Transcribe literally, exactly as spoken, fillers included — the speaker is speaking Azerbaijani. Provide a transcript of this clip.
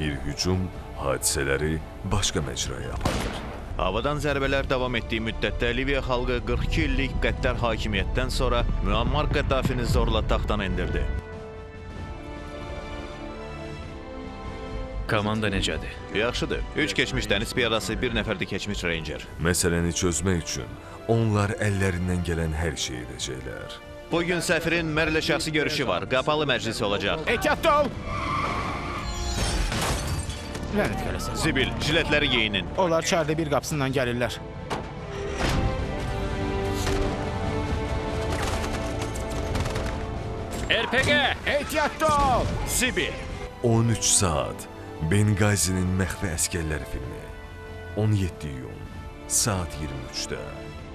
bir hücum hadisələri başqa məcraya aparır. Havadan zərbələr davam etdiyi müddətdə Liviya xalqı qırx iki illik qəddar hakimiyyətdən sonra Müammar Qəddafini zorla taxtdan endirdi. Komanda necədir? Yaxşıdır. Üç keçmiş dəniz piyadası, bir nəfər də keçmiş ranger. Məsələni çözmək üçün onlar əllərindən gələn hər şeyi edəcəklər. Bugün səfirin Merlə şəxsi görüşü var. Qapalı məclisi olacaq. Ehtiyatlı ol! Lənət qələsin. Zibil, jiletləri geyinin. Onlar çarda bir qapısından gəlirlər. R P G! Ehtiyatlı ol! Zibil. on üç saat Bengazinin məxfi əskərləri filmi. on yeddi iyun saat iyirmi üçdə.